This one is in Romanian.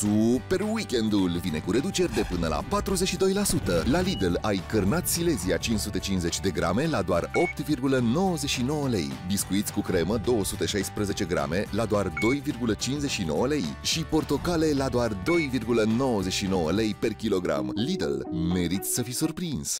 Super weekendul vine cu reduceri de până la 42%. La Lidl ai cărnați Silesia 550 de grame la doar 8,99 lei, biscuiți cu cremă 216 grame la doar 2,59 lei și portocale la doar 2,99 lei per kilogram. Lidl, meriți să fii surprins!